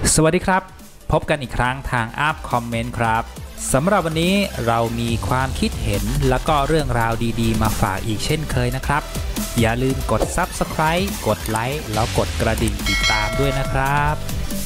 สวัสดีครับพบกันอีกครั้งทางอัพคอมเมนต์ครับสำหรับวันนี้เรามีความคิดเห็นและก็เรื่องราวดีๆมาฝากอีกเช่นเคยนะครับอย่าลืมกด Subscribe กดไลค์แล้วกดกระดิ่งติดตามด้วยนะครับ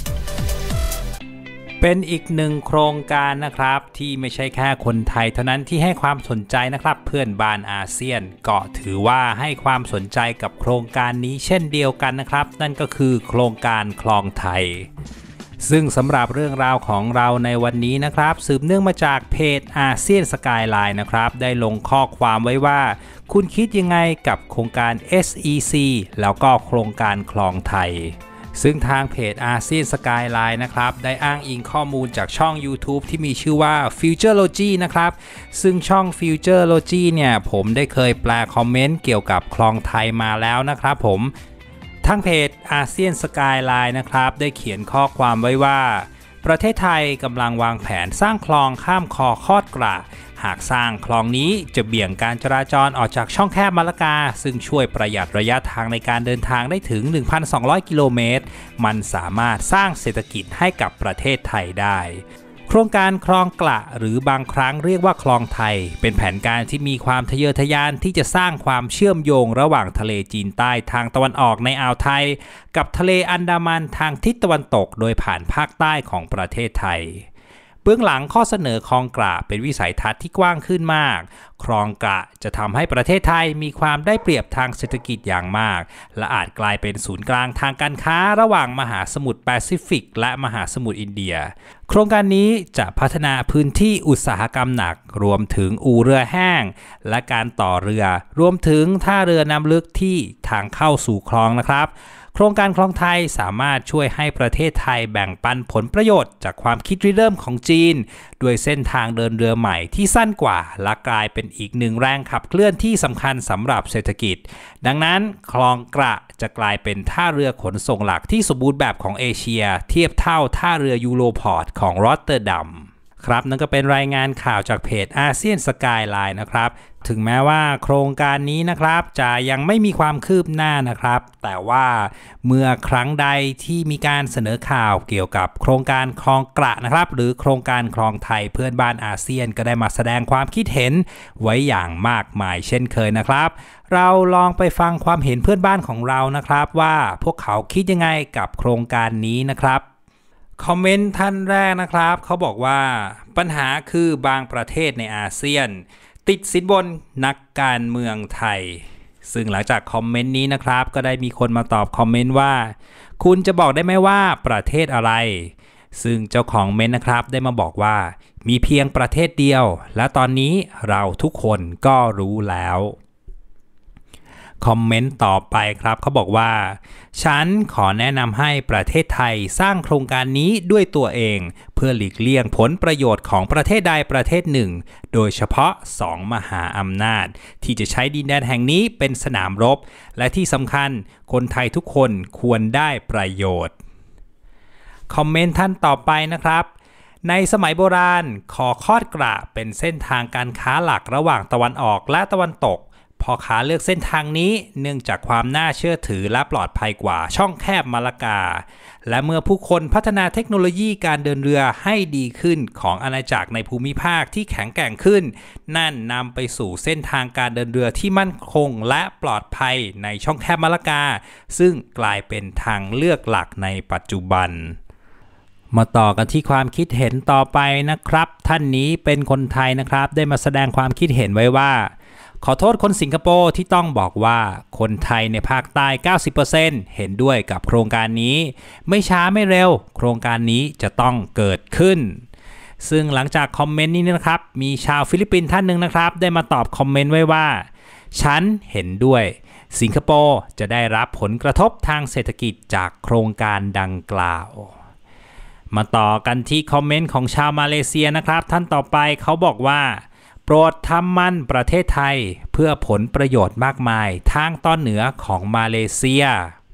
เป็นอีกหนึ่งโครงการนะครับที่ไม่ใช่แค่คนไทยเท่านั้นที่ให้ความสนใจนะครับเพื่อนบ้านอาเซียนก็ถือว่าให้ความสนใจกับโครงการนี้เช่นเดียวกันนะครับนั่นก็คือโครงการคลองไทยซึ่งสำหรับเรื่องราวของเราในวันนี้นะครับสืบเนื่องมาจากเพจอาเซียนสกายไลน์นะครับได้ลงข้อความไว้ว่าคุณคิดยังไงกับโครงการ SEC แล้วก็โครงการคลองไทยซึ่งทางเพจอาเซียนสกายไลน์นะครับได้อ้างอิงข้อมูลจากช่อง YouTube ที่มีชื่อว่า Futurology นะครับซึ่งช่อง Futurology เนี่ยผมได้เคยแปลคอมเมนต์เกี่ยวกับคลองไทยมาแล้วนะครับผมทางเพจอาเซียนสกายไลน์นะครับได้เขียนข้อความไว้ว่าประเทศไทยกำลังวางแผนสร้างคลองข้ามคอคอดกระหากสร้างคลองนี้จะเบี่ยงการจราจรออกจากช่องแคบมะละกาซึ่งช่วยประหยัดระยะทางในการเดินทางได้ถึง 1,200 กิโลเมตรมันสามารถสร้างเศรษฐกิจให้กับประเทศไทยได้โครงการคลองกระหรือบางครั้งเรียกว่าคลองไทยเป็นแผนการที่มีความทะเยอทะยานที่จะสร้างความเชื่อมโยงระหว่างทะเลจีนใต้ทางตะวันออกในอ่าวไทยกับทะเลอันดามันทางทิศตะวันตกโดยผ่านภาคใต้ของประเทศไทยเบื้องหลังข้อเสนอคลองกระเป็นวิสัยทัศน์ที่กว้างขึ้นมากคลองกระจะทำให้ประเทศไทยมีความได้เปรียบทางเศรษฐกิจอย่างมากและอาจกลายเป็นศูนย์กลางทางการค้าระหว่างมหาสมุทรแปซิฟิกและมหาสมุทรอินเดียโครงการนี้จะพัฒนาพื้นที่อุตสาหกรรมหนักรวมถึงอู่เรือแห้งและการต่อเรือรวมถึงท่าเรือน้ำลึกที่ทางเข้าสู่คลองนะครับโครงการคลองไทยสามารถช่วยให้ประเทศไทยแบ่งปันผลประโยชน์จากความคิดริเริ่มของจีนด้วยเส้นทางเดินเรือใหม่ที่สั้นกว่าและกลายเป็นอีกหนึ่งแรงขับเคลื่อนที่สำคัญสำหรับเศรษฐกิจดังนั้นคลองกระจะกลายเป็นท่าเรือขนส่งหลักที่สมบูรณ์แบบของเอเชียเทียบเท่าท่าเรือยูโรพอร์ตของรอตเตอร์ดัมครับนั่นก็เป็นรายงานข่าวจากเพจอาเซียนสกายไลน์นะครับถึงแม้ว่าโครงการนี้นะครับจะยังไม่มีความคืบหน้านะครับแต่ว่าเมื่อครั้งใดที่มีการเสนอข่าวเกี่ยวกับโครงการคลองกระนะครับหรือโครงการคลองไทยเพื่อนบ้านอาเซียนก็ได้มาแสดงความคิดเห็นไว้อย่างมากมายเช่นเคยนะครับเราลองไปฟังความเห็นเพื่อนบ้านของเรานะครับว่าพวกเขาคิดยังไงกับโครงการนี้นะครับคอมเมนต์ท่านแรกนะครับเขาบอกว่าปัญหาคือบางประเทศในอาเซียนติดสินบนนักการเมืองไทยซึ่งหลังจากคอมเมนต์นี้นะครับก็ได้มีคนมาตอบคอมเมนต์ว่าคุณจะบอกได้ไหมว่าประเทศอะไรซึ่งเจ้าของเมนต์นะครับได้มาบอกว่ามีเพียงประเทศเดียวและตอนนี้เราทุกคนก็รู้แล้วคอมเมนต์ต่อไปครับเขาบอกว่าฉันขอแนะนำให้ประเทศไทยสร้างโครงการนี้ด้วยตัวเองเพื่อหลีกเลี่ยงผลประโยชน์ของประเทศใดประเทศหนึ่งโดยเฉพาะ2มหาอำนาจที่จะใช้ดินแดนแห่งนี้เป็นสนามรบและที่สำคัญคนไทยทุกคนควรได้ประโยชน์คอมเมนต์ท่านต่อไปนะครับในสมัยโบราณคอคอดกระเป็นเส้นทางการค้าหลักระหว่างตะวันออกและตะวันตกพ่อค้าเลือกเส้นทางนี้เนื่องจากความน่าเชื่อถือและปลอดภัยกว่าช่องแคบมะละกาและเมื่อผู้คนพัฒนาเทคโนโลยีการเดินเรือให้ดีขึ้นของอาณาจักรในภูมิภาคที่แข็งแกร่งขึ้นนั่นนำไปสู่เส้นทางการเดินเรือที่มั่นคงและปลอดภัยในช่องแคบมะละกาซึ่งกลายเป็นทางเลือกหลักในปัจจุบันมาต่อกันที่ความคิดเห็นต่อไปนะครับท่านนี้เป็นคนไทยนะครับได้มาแสดงความคิดเห็นไว้ว่าขอโทษคนสิงคโปร์ที่ต้องบอกว่าคนไทยในภาคใต้ 90% เห็นด้วยกับโครงการนี้ไม่ช้าไม่เร็วโครงการนี้จะต้องเกิดขึ้นซึ่งหลังจากคอมเมนต์นี้นะครับมีชาวฟิลิปปินส์ท่านหนึ่งนะครับได้มาตอบคอมเมนต์ไว้ว่าฉันเห็นด้วยสิงคโปร์จะได้รับผลกระทบทางเศรษฐกิจจากโครงการดังกล่าวมาต่อกันที่คอมเมนต์ของชาวมาเลเซียนะครับท่านต่อไปเขาบอกว่าโปรดทำมันประเทศไทยเพื่อผลประโยชน์มากมายทางตอนเหนือของมาเลเซีย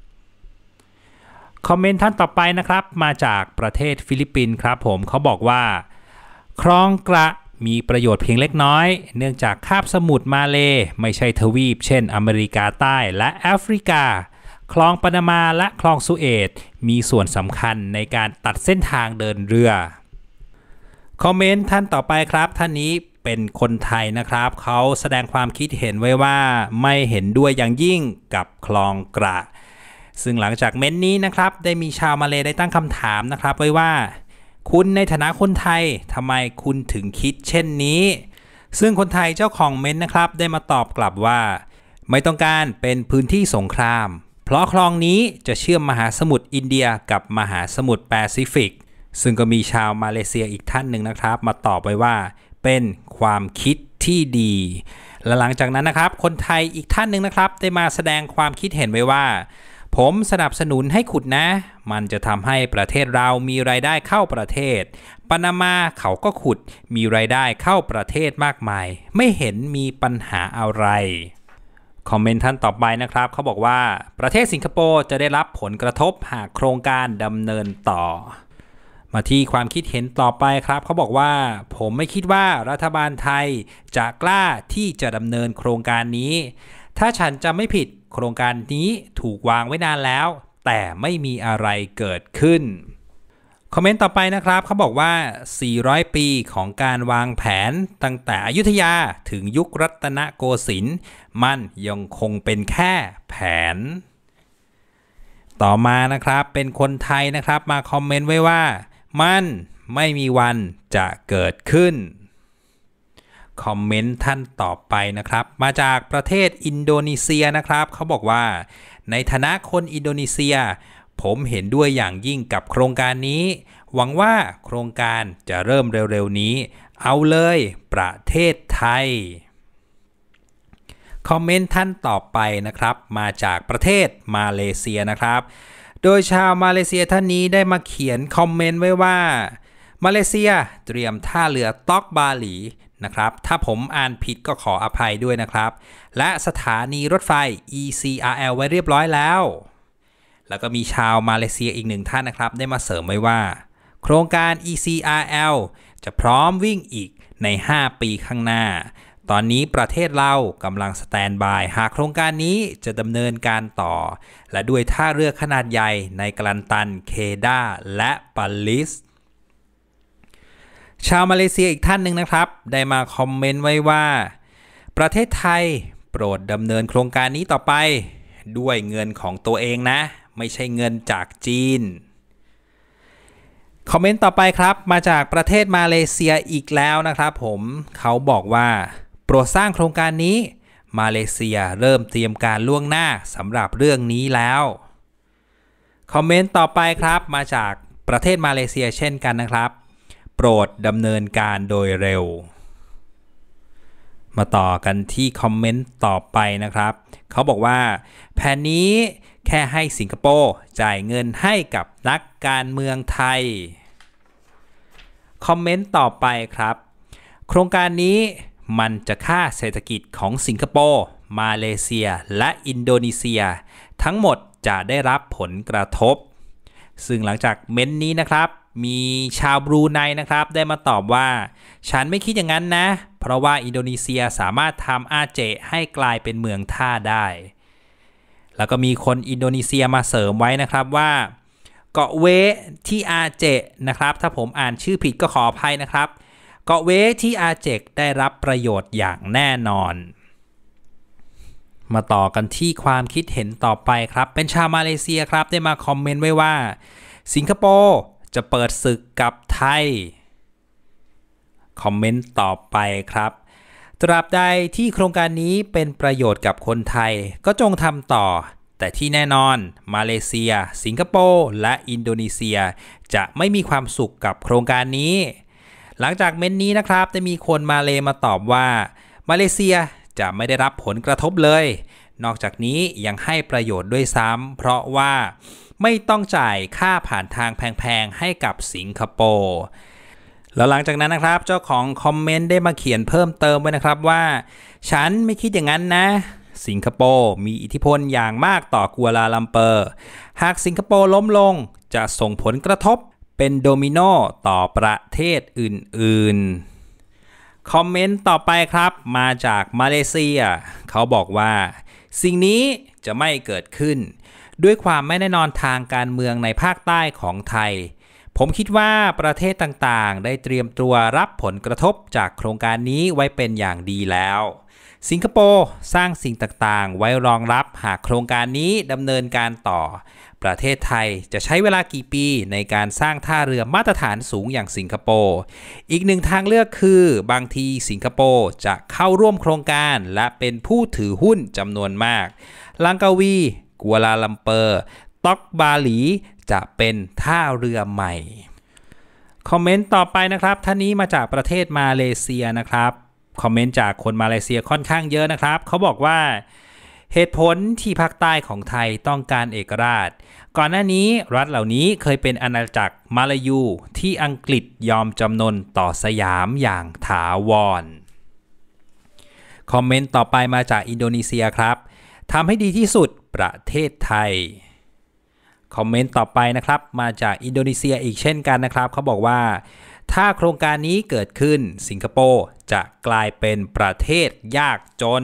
คอมเมนต์ท่านต่อไปนะครับมาจากประเทศฟิลิปปินส์ครับผมเขาบอกว่าคลองกระมีประโยชน์เพียงเล็กน้อยเนื่องจากคาบสมุทรมาเลไม่ใช่ทวีปเช่นอเมริกาใต้และแอฟริกาคลองปานามาและคลองสุเอตมีส่วนสำคัญในการตัดเส้นทางเดินเรือคอมเมนต์ท่านต่อไปครับท่านนี้เป็นคนไทยนะครับเขาแสดงความคิดเห็นไว้ว่าไม่เห็นด้วยอย่างยิ่งกับคลองกระซึ่งหลังจากเม้นนี้นะครับได้มีชาวมาเลย์ได้ตั้งคำถามนะครับไว้ว่าคุณในฐานะคนไทยทำไมคุณถึงคิดเช่นนี้ซึ่งคนไทยเจ้าของเม้นนะครับได้มาตอบกลับว่าไม่ต้องการเป็นพื้นที่สงครามเพราะคลองนี้จะเชื่อมมหาสมุทรอินเดียกับมหาสมุทรแปซิฟิกซึ่งก็มีชาวมาเลเซียอีกท่านหนึ่งนะครับมาตอบไว้ว่าเป็นความคิดที่ดีและหลังจากนั้นนะครับคนไทยอีกท่านหนึ่งนะครับได้มาแสดงความคิดเห็นไว้ว่าผมสนับสนุนให้ขุดนะมันจะทำให้ประเทศเรามีรายได้เข้าประเทศปานามาเขาก็ขุดมีรายได้เข้าประเทศมากมายไม่เห็นมีปัญหาอะไรคอมเมนต์ท่านต่อไปนะครับเขาบอกว่าประเทศสิงคโปร์จะได้รับผลกระทบหากโครงการดำเนินต่อมาที่ความคิดเห็นต่อไปครับเขาบอกว่าผมไม่คิดว่ารัฐบาลไทยจะกล้าที่จะดำเนินโครงการนี้ถ้าฉันจำไม่ผิดโครงการนี้ถูกวางไว้นานแล้วแต่ไม่มีอะไรเกิดขึ้นคอมเมนต์ต่อไปนะครับเขาบอกว่า400ปีของการวางแผนตั้งแต่อยุธยาถึงยุครัตนโกสินทร์มันยังคงเป็นแค่แผนต่อมานะครับเป็นคนไทยนะครับมาคอมเมนต์ไว้ว่ามันไม่มีวันจะเกิดขึ้นคอมเมนต์ท่านต่อไปนะครับมาจากประเทศอินโดนีเซียนะครับเขาบอกว่าในฐานะคนอินโดนีเซียผมเห็นด้วยอย่างยิ่งกับโครงการนี้หวังว่าโครงการจะเริ่มเร็วๆนี้เอาเลยประเทศไทยคอมเมนต์ท่านต่อไปนะครับมาจากประเทศมาเลเซียนะครับโดยชาวมาเลเซียท่านนี้ได้มาเขียนคอมเมนต์ไว้ว่ามาเลเซียเตรียมท่าเรือต็อกบาหลีนะครับถ้าผมอ่านผิดก็ขออภัยด้วยนะครับและสถานีรถไฟ ECRL ไว้เรียบร้อยแล้วแล้วก็มีชาวมาเลเซียอีกหนึ่งท่านนะครับได้มาเสริมไว้ว่าโครงการ ECRL จะพร้อมวิ่งอีกใน5ปีข้างหน้าตอนนี้ประเทศเรากำลังสแตนด์บายหากโครงการนี้จะดำเนินการต่อและด้วยท่าเรือขนาดใหญ่ในกลันตันเคดาและปาลิสชาวมาเลเซียอีกท่านหนึ่งนะครับได้มาคอมเมนต์ไว้ว่าประเทศไทยโปรดดำเนินโครงการนี้ต่อไปด้วยเงินของตัวเองนะไม่ใช่เงินจากจีนคอมเมนต์ต่อไปครับมาจากประเทศมาเลเซียอีกแล้วนะครับผมเขาบอกว่าโปรดสร้างโครงการนี้มาเลเซียเริ่มเตรียมการล่วงหน้าสำหรับเรื่องนี้แล้วคอมเมนต์ต่อไปครับมาจากประเทศมาเลเซียเช่นกันนะครับโปรดดำเนินการโดยเร็วมาต่อกันที่คอมเมนต์ต่อไปนะครับเขาบอกว่าแผนนี้แค่ให้สิงคโปร์จ่ายเงินให้กับนักการเมืองไทยคอมเมนต์ต่อไปครับโครงการนี้มันจะฆ่าเศรษฐกิจของสิงคโปร์มาเลเซียและอินโดนีเซียทั้งหมดจะได้รับผลกระทบซึ่งหลังจากเม้นนี้นะครับมีชาวบรูไนนะครับได้มาตอบว่าฉันไม่คิดอย่างนั้นนะเพราะว่าอินโดนีเซียสามารถทำอาเจให้กลายเป็นเมืองท่าได้แล้วก็มีคนอินโดนีเซียมาเสริมไว้นะครับว่าเกาะเวที่อาเจนะครับถ้าผมอ่านชื่อผิดก็ขออภัยนะครับเกาะเวที่อาเจได้รับประโยชน์อย่างแน่นอนมาต่อกันที่ความคิดเห็นต่อไปครับเป็นชาวมาเลเซียครับได้มาคอมเมนต์ไว้ว่าสิงคโปร์จะเปิดศึกกับไทยคอมเมนต์ต่อไปครับตราบใดที่โครงการนี้เป็นประโยชน์กับคนไทยก็จงทำต่อแต่ที่แน่นอนมาเลเซียสิงคโปร์และอินโดนีเซียจะไม่มีความสุขกับโครงการนี้หลังจากเม้นนี้นะครับได้มีคนมาเลมาตอบว่ามาเลเซียจะไม่ได้รับผลกระทบเลยนอกจากนี้ยังให้ประโยชน์ด้วยซ้ำเพราะว่าไม่ต้องจ่ายค่าผ่านทางแพงๆให้กับสิงคโปร์แล้วหลังจากนั้นนะครับเจ้าของคอมเมนต์ได้มาเขียนเพิ่มเติมไว้นะครับว่าฉันไม่คิดอย่างนั้นนะสิงคโปร์มีอิทธิพลอย่างมากต่อกัวลาลัมเปอร์หากสิงคโปร์ล้มลงจะส่งผลกระทบเป็นโดมิโนต่อประเทศอื่นๆคอมเมนต์ต่อไปครับมาจากมาเลเซียเขาบอกว่าสิ่งนี้จะไม่เกิดขึ้นด้วยความไม่แน่นอนทางการเมืองในภาคใต้ของไทยผมคิดว่าประเทศต่างๆได้เตรียมตัวรับผลกระทบจากโครงการนี้ไว้เป็นอย่างดีแล้วสิงคโปร์สร้างสิ่งต่างๆไว้รองรับหากโครงการนี้ดำเนินการต่อประเทศไทยจะใช้เวลากี่ปีในการสร้างท่าเรือมาตรฐานสูงอย่างสิงคโปร์อีกหนึ่งทางเลือกคือบางทีสิงคโปร์จะเข้าร่วมโครงการและเป็นผู้ถือหุ้นจำนวนมากลังกาวีกัวลาลัมเปอร์ต็อกบาหลีจะเป็นท่าเรือใหม่คอมเมนต์ต่อไปนะครับท่านนี้มาจากประเทศมาเลเซียนะครับคอมเมนต์จากคนมาเลเซียค่อนข้างเยอะนะครับเขาบอกว่าเหตุผลที่ภาคใต้ของไทยต้องการเอกราชก่อนหน้านี้รัฐเหล่านี้เคยเป็นอาณาจักรมาลายูที่อังกฤษยอมจำนนต่อสยามอย่างถาวรคอมเมนต์ต่อไปมาจากอินโดนีเซียครับทำให้ดีที่สุดประเทศไทยคอมเมนต์ต่อไปนะครับมาจากอินโดนีเซียอีกเช่นกันนะครับเขาบอกว่าถ้าโครงการนี้เกิดขึ้นสิงคโปร์จะกลายเป็นประเทศยากจน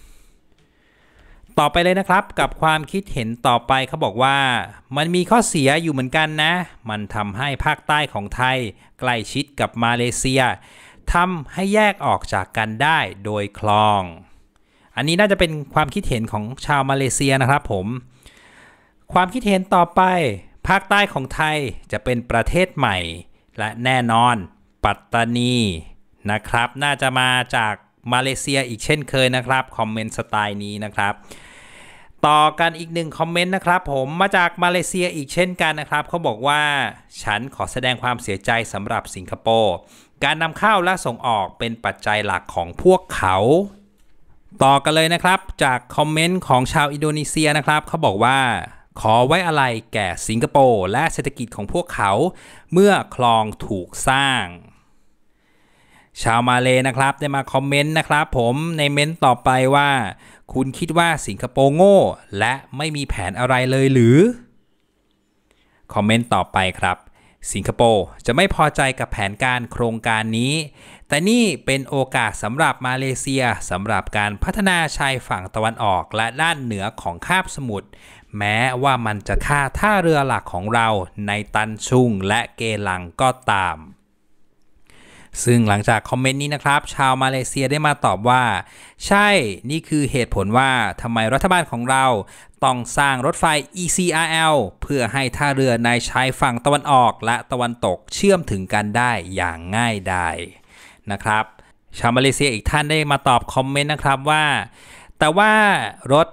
ต่อไปเลยนะครับกับความคิดเห็นต่อไปเขาบอกว่ามันมีข้อเสียอยู่เหมือนกันนะมันทำให้ภาคใต้ของไทยใกล้ชิดกับมาเลเซียทำให้แยกออกจากกันได้โดยคลองอันนี้น่าจะเป็นความคิดเห็นของชาวมาเลเซียนะครับผมความคิดเห็นต่อไปภาคใต้ของไทยจะเป็นประเทศใหม่และแน่นอนปัตตานีนะครับน่าจะมาจากมาเลเซียอีกเช่นเคยนะครับคอมเมนต์สไตล์นี้นะครับต่อกันอีกหนึ่งคอมเมนต์นะครับผมมาจากมาเลเซียอีกเช่นกันนะครับเขาบอกว่าฉันขอแสดงความเสียใจสำหรับสิงคโปร์การนำเข้าและส่งออกเป็นปัจจัยหลักของพวกเขาต่อกันเลยนะครับจากคอมเมนต์ของชาวอินโดนีเซียนะครับเขาบอกว่าขอไว้อะไรแก่สิงคโปร์และเศรษฐกิจของพวกเขาเมื่อคลองถูกสร้างชาวมาเลนะครับได้มาคอมเมนต์นะครับผมในเม้นต์ต่อไปว่าคุณคิดว่าสิงคโปร์โง่และไม่มีแผนอะไรเลยหรือคอมเมนต์ต่อไปครับสิงคโปร์จะไม่พอใจกับแผนการโครงการนี้แต่นี่เป็นโอกาสสำหรับมาเลเซียสำหรับการพัฒนาชายฝั่งตะวันออกและด้านเหนือของคาบสมุทรแม้ว่ามันจะฆ่าท่าเรือหลักของเราในตันชุงและเกลังก็ตามซึ่งหลังจากคอมเมนต์นี้นะครับชาวมาเลเซียได้มาตอบว่าใช่นี่คือเหตุผลว่าทำไมรัฐบาลของเราต้องสร้างรถไฟ ECRL เพื่อให้ท่าเรือในชายฝั่งตะวันออกและตะวันตกเชื่อมถึงกันได้อย่างง่ายดายนะครับชาวมาเลเซียอีกท่านได้มาตอบคอมเมนต์นะครับว่าแต่ว่ารถ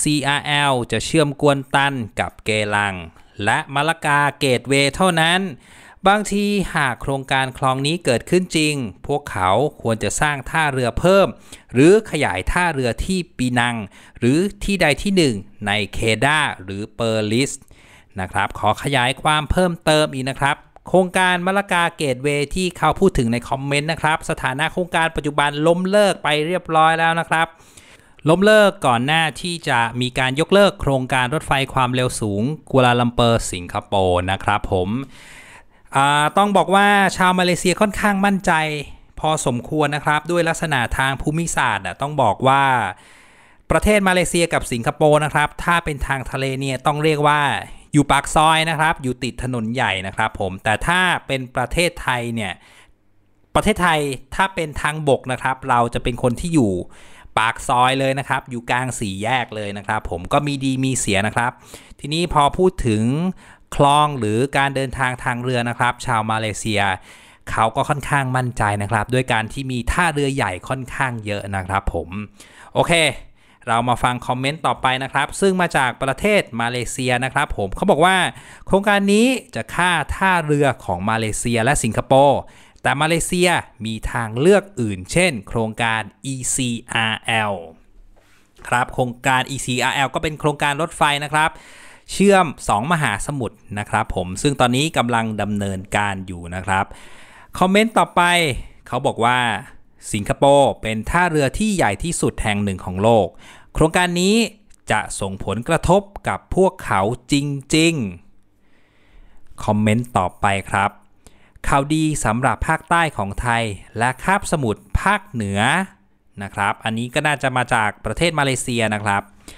ECRL จะเชื่อมกวนตันกับเกลังและมะละกาเกตเวย์เท่านั้นบางทีหากโครงการคลองนี้เกิดขึ้นจริงพวกเขาควรจะสร้างท่าเรือเพิ่มหรือขยายท่าเรือที่ปีนังหรือที่ใดที่หนึ่งในเคดาหรือเปอร์ลิสนะครับขอขยายความเพิ่มเติมอีกนะครับโครงการมะละกาเกตเวย์ที่เขาพูดถึงในคอมเมนต์นะครับสถานะโครงการปัจจุบันล้มเลิกไปเรียบร้อยแล้วนะครับล้มเลิกก่อนหน้าที่จะมีการยกเลิกโครงการรถไฟความเร็วสูงกัวลาลัมเปอร์สิงคโปร์นะครับผมต้องบอกว่าชาวมาเลเซียค่อนข้างมั่นใจพอสมควรนะครับด้วยลักษณะทางภูมิศาสตร์ต้องบอกว่าประเทศมาเลเซียกับสิงคโปร์นะครับถ้าเป็นทางทะเลเนี่ยต้องเรียกว่าอยู่ปากซอยนะครับอยู่ติดถนนใหญ่นะครับผมแต่ถ้าเป็นประเทศไทยเนี่ยประเทศไทยถ้าเป็นทางบกนะครับเราจะเป็นคนที่อยู่ปากซอยเลยนะครับอยู่กลางสี่แยกเลยนะครับผมก็มีดีมีเสียนะครับทีนี้พอพูดถึงคลองหรือการเดินทางทางเรือนะครับชาวมาเลเซียเขาก็ค่อนข้างมั่นใจนะครับด้วยการที่มีท่าเรือใหญ่ค่อนข้างเยอะนะครับผมโอเคเรามาฟังคอมเมนต์ต่อไปนะครับซึ่งมาจากประเทศมาเลเซียนะครับผมเขาบอกว่าโครงการนี้จะฆ่าท่าเรือของมาเลเซียและสิงคโปร์แต่มาเลเซียมีทางเลือกอื่นเช่นโครงการ ECRL ครับโครงการ ECRL ก็เป็นโครงการรถไฟนะครับเชื่อม2มหาสมุทรนะครับผมซึ่งตอนนี้กำลังดำเนินการอยู่นะครับคอมเมนต์ต่อไปเขาบอกว่าสิงคโปร์เป็นท่าเรือที่ใหญ่ที่สุดแห่งหนึ่งของโลกโครงการนี้จะส่งผลกระทบกับพวกเขาจริงๆคอมเมนต์ต่อไปครับข่าวดีสำหรับภาคใต้ของไทยและคาบสมุทรภาคเหนือนะครับอันนี้ก็น่าจะมาจากประเทศมาเลเซียนะครับ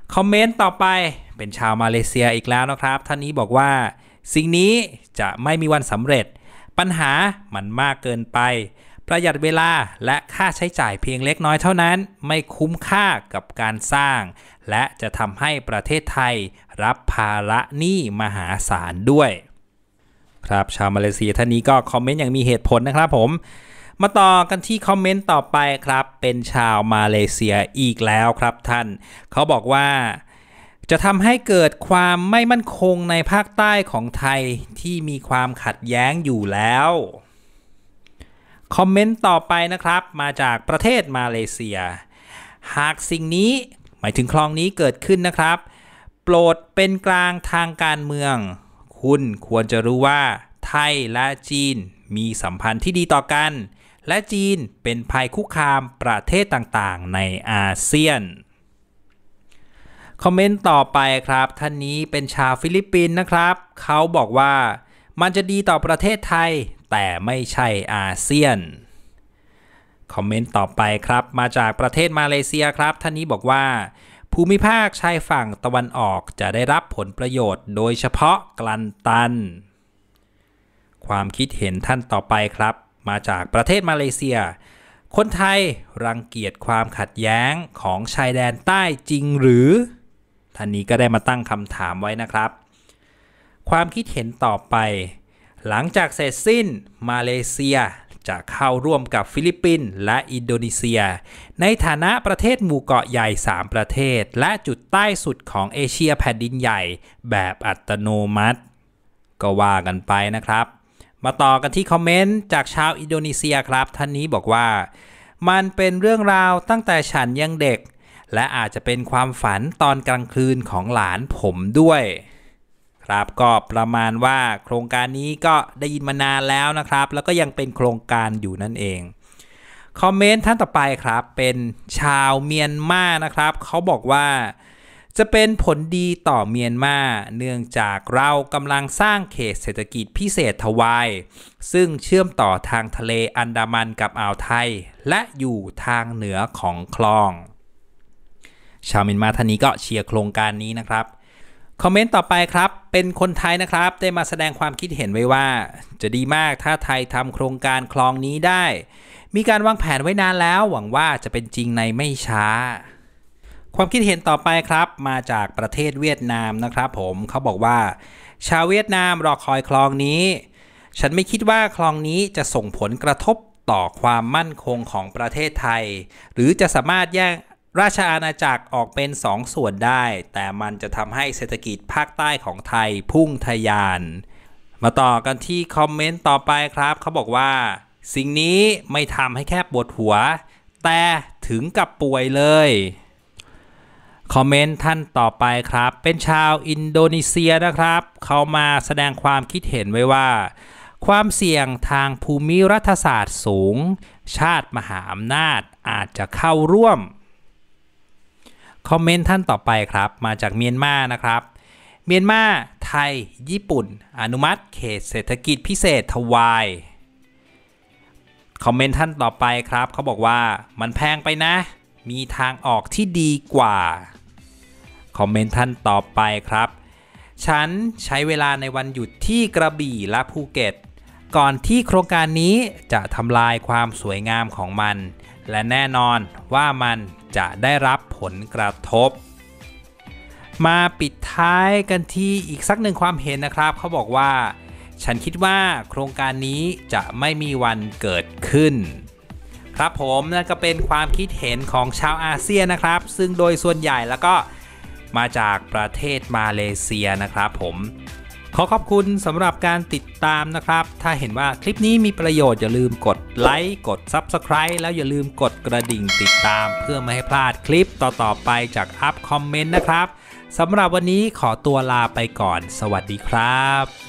คอมเมนต์ต่อไปเป็นชาวมาเลเซียอีกแล้วนะครับท่านนี้บอกว่าสิ่งนี้จะไม่มีวันสำเร็จปัญหามันมากเกินไปประหยัดเวลาและค่าใช้จ่ายเพียงเล็กน้อยเท่านั้นไม่คุ้มค่ากับการสร้างและจะทำให้ประเทศไทยรับภาระหนี้มหาศาลด้วยครับชาวมาเลเซียท่านนี้ก็คอมเมนต์อย่างมีเหตุผลนะครับผมมาต่อกันที่คอมเมนต์ต่อไปครับเป็นชาวมาเลเซียอีกแล้วครับท่านเขาบอกว่าจะทำให้เกิดความไม่มั่นคงในภาคใต้ของไทยที่มีความขัดแย้งอยู่แล้วคอมเมนต์ต่อไปนะครับมาจากประเทศมาเลเซียหากสิ่งนี้หมายถึงคลองนี้เกิดขึ้นนะครับโปรดเป็นกลางทางการเมืองคุณควรจะรู้ว่าไทยและจีนมีสัมพันธ์ที่ดีต่อกันและจีนเป็นภัยคุกคามประเทศต่างๆในอาเซียนคอมเมนต์ต่อไปครับท่านนี้เป็นชาวฟิลิปปินส์นะครับเขาบอกว่ามันจะดีต่อประเทศไทยแต่ไม่ใช่อาเซียนคอมเมนต์ต่อไปครับมาจากประเทศมาเลเซียครับท่านนี้บอกว่าภูมิภาคชายฝั่งตะวันออกจะได้รับผลประโยชน์โดยเฉพาะกลันตันความคิดเห็นท่านต่อไปครับมาจากประเทศมาเลเซียคนไทยรังเกียจความขัดแย้งของชายแดนใต้จริงหรือท่านนี้ก็ได้มาตั้งคำถามไว้นะครับความคิดเห็นต่อไปหลังจากเสร็จสิ้นมาเลเซียจะเข้าร่วมกับฟิลิปปินส์และอินโดนีเซียในฐานะประเทศหมู่เกาะใหญ่3ประเทศและจุดใต้สุดของเอเชียแผ่นดินใหญ่แบบอัตโนมัติก็ว่ากันไปนะครับมาต่อกันที่คอมเมนต์จากชาวอินโดนีเซียครับท่านนี้บอกว่ามันเป็นเรื่องราวตั้งแต่ฉันยังเด็กและอาจจะเป็นความฝันตอนกลางคืนของหลานผมด้วยครับก็ประมาณว่าโครงการนี้ก็ได้ยินมานานแล้วนะครับแล้วก็ยังเป็นโครงการอยู่นั่นเองคอมเมนต์ท่านต่อไปครับเป็นชาวเมียนมานะครับเขาบอกว่าจะเป็นผลดีต่อเมียนมาเนื่องจากเรากำลังสร้างเขตเศรษฐกิจพิเศษทวายซึ่งเชื่อมต่อทางทะเลอันดามันกับอ่าวไทยและอยู่ทางเหนือของคลองชาวเมียนมาท่านนี้ก็เชียร์โครงการนี้นะครับคอมเมนต์ต่อไปครับเป็นคนไทยนะครับได้มาแสดงความคิดเห็นไว้ว่าจะดีมากถ้าไทยทำโครงการคลองนี้ได้มีการวางแผนไว้นานแล้วหวังว่าจะเป็นจริงในไม่ช้าความคิดเห็นต่อไปครับมาจากประเทศเวียดนามนะครับผมเขาบอกว่าชาวเวียดนามรอคอยคลองนี้ฉันไม่คิดว่าคลองนี้จะส่งผลกระทบต่อความมั่นคงของประเทศไทยหรือจะสามารถแยกราชอาณาจักรออกเป็น2ส่วนได้แต่มันจะทำให้เศรษฐกิจภาคใต้ของไทยพุ่งทะยานมาต่อกันที่คอมเมนต์ต่อไปครับเขาบอกว่าสิ่งนี้ไม่ทำให้แค่ปวดหัวแต่ถึงกับป่วยเลยคอมเมนต์ท่านต่อไปครับเป็นชาวอินโดนีเซียนะครับเขามาแสดงความคิดเห็นไว้ว่าความเสี่ยงทางภูมิรัฐศาสตร์สูงชาติมหาอำนาจอาจจะเข้าร่วมคอมเมนต์ท่านต่อไปครับมาจากเมียนมานะครับเมียนมาไทยญี่ปุ่นอนุมัติเขตเศรษฐกิจพิเศษทวายคอมเมนต์ท่านต่อไปครับเขาบอกว่ามันแพงไปนะมีทางออกที่ดีกว่าคอมเมนต์ท่านต่อไปครับฉันใช้เวลาในวันหยุดที่กระบี่และภูเก็ตก่อนที่โครงการนี้จะทำลายความสวยงามของมันและแน่นอนว่ามันจะได้รับผลกระทบมาปิดท้ายกันที่อีกสักหนึ่งความเห็นนะครับเขาบอกว่าฉันคิดว่าโครงการนี้จะไม่มีวันเกิดขึ้นครับผมนั่นก็เป็นความคิดเห็นของชาวอาเซียนนะครับซึ่งโดยส่วนใหญ่แล้วก็มาจากประเทศมาเลเซียนะครับผมขอขอบคุณสำหรับการติดตามนะครับถ้าเห็นว่าคลิปนี้มีประโยชน์อย่าลืมกดไลค์กด Subscribe แล้วอย่าลืมกดกระดิ่งติดตามเพื่อไม่ให้พลาดคลิปต่อๆไปจากอัพคอมเมนต์นะครับสำหรับวันนี้ขอตัวลาไปก่อนสวัสดีครับ